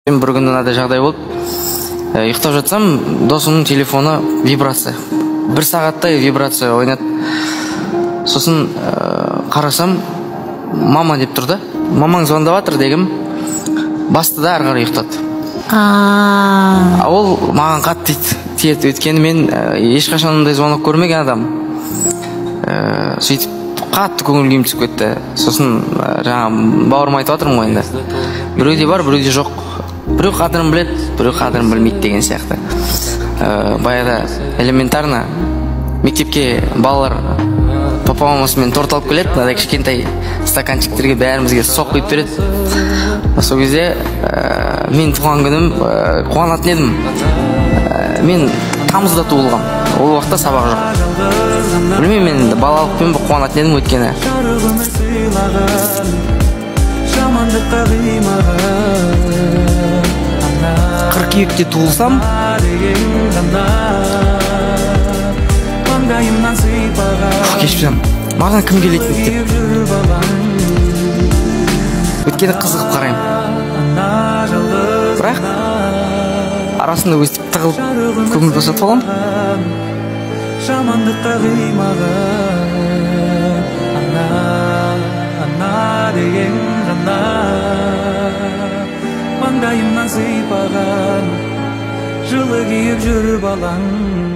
Мен бір күні мынадай жағдай болып, ұйықтап жатсам, досымның телефоны вибрация. Бір сағаттай вибрация ойнады. Сосын қарасам, мама деп тұрды. Мамаң звондап жатыр дегім, басты да ары қарай ұйықтады. Ол маған қатты тиеді, өйткені мен ешқашан ондай звонок көрмеген адам. Сөйтіп қатты көңіл күйім түсіп кетті. Сосын жаңа бауырым айтып жатырмын ғой енді. Біреуде бар, біреуде жоқ. Біреу қадірін біледі, біреу қадірін білмейді деген сияқты. Баяғыда элементарно мектепке балалар папа мамасымен торт алып келеді, мынадай кішкентай стаканчиктерге бәрімізге соқ құйып береді. Сол кезде мен туған күнім қуанатын едім. Мен тамызда туылғам. Ол уақытта сабақ жоқ. Білмеймін, мен енді балалықпен қуанатын едім, өйткені қыркүйекте туылсам, кешпесем, маған кім келеді деп. Өйткені қызығып қараймын. Бірақ арасында өстіп тығылып көңіл босатып алам. Жамандыққа қимаған ана деген ғана, маңдайымнан сипаған жылы киіп жүр балаң.